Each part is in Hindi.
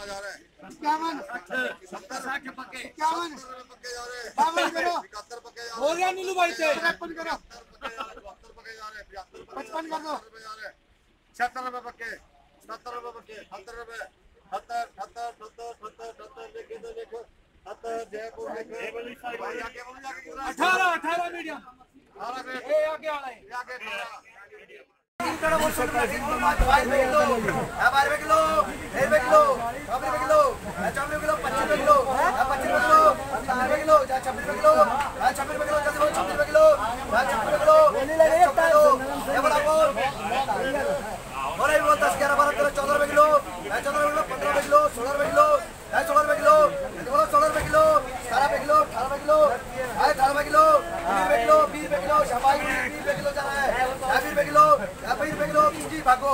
51 52 करो हो गया नीलू भाई से 53 करो 55 कर दो 76 रुपए पक्के 70 रुपए पक्के 70 रुपए 70 देखो 70 जयपुर देखो 18 मीडियम ये आगे वाला है आगे 3 kilo 12 kilo 12 kilo 13 kilo 14 kilo 14 kilo 25 kilo 25 kilo 18 kilo 26 kilo 26 kilo 26 kilo 26 kilo ये बोला बोल बोले बोल 10 11 12 13 14 kilo 14 kilo 15 kilo 16 kilo 16 kilo 16 kilo 17 kilo 18 kilo 18 kilo 20 kilo शाबाश 20 किलो जा रहा है 20 किलो 20 किलो जी भागो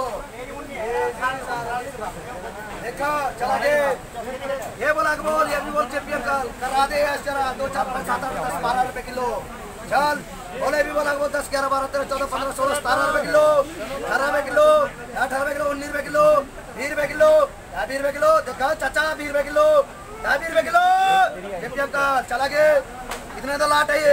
देखा चला के ये बोला बोल ये भी बोल चैंपियन करा दे जरा 2 4 5 7 8 10 12 रुपए किलो चल बोले भी बोला बोल 10 11 12 13 14 15 16 17 रुपए किलो 18 रुपए किलो 18 रुपए किलो 19 रुपए किलो 20 रुपए किलो 20 रुपए किलो देखा चाचा 20 रुपए किलो 20 रुपए किलो चैंपियन का चला के कितने का लाट है ये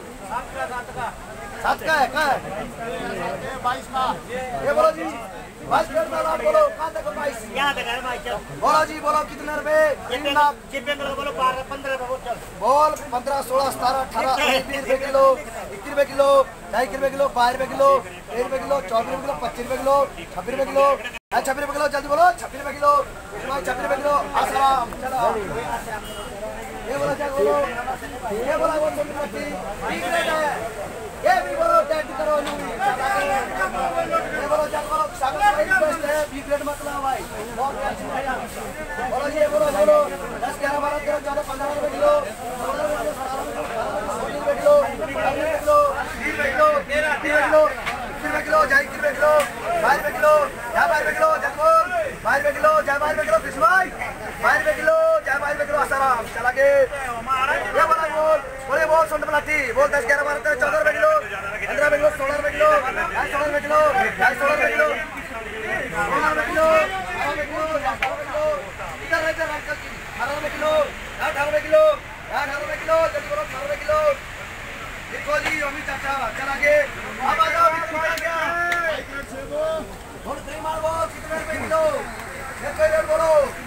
7 का है 22 का ये बोलो जी 22 का लाट बोलो कहां तक 22 यहां तक है भाई चल बोलो जी बोलो कितने रुपए चैंपियन का बोलो 12 15 रुपए चल बोल 15 16 17 18 20 रुपए किलो 21 रुपए किलो 22 रुपए किलो 22 रुपए किलो 13 रुपए किलो 24 रुपए किलो 25 रुपए किलो 26 रुपए किलो 26 रुपए किलो जल्दी बोलो 26 रुपए किलो 26 रुपए किलो आसाराम चलो ये बोलो क्या बोलो ये बोला वो ठीक रेट है ये भी बोलो टेट करो ये बोलो क्या बोलो सागर भाई बेस्ट है बी ग्रेड मत लाओ भाई बहुत अच्छी है बोलो ये बोलो 10 11 12 13 14 15 रुपए किलो 16 रुपए kilo 20 kilo 20 kilo 30 kilo 30 kilo 21 रुपए किलो 22 रुपए किलो 22 रुपए किलो जगमोल 22 रुपए किलो 22 रुपए किलो फिशभाई 22 रुपए किलो 22 रुपए किलो आसाराम चला के ये बोला बोले बोल सुन मलाटी बोल 10 11 12 13 14 रुपए किलो 15 रुपए किलो 16 रुपए किलो 16 रुपए किलो 16 रुपए किलो 16 रुपए किलो 18 रुपए किलो इधर इधर अंकल जी 18 रुपए किलो 18 रुपए किलो 18 रुपए किलो जल्दी बोलो 18 रुपए किलो देखो जी अमित चाचा चला के अब आ जाओ कितना क्या बोल 3 मार बोल कितने रुपए किलो एक रेट बोलो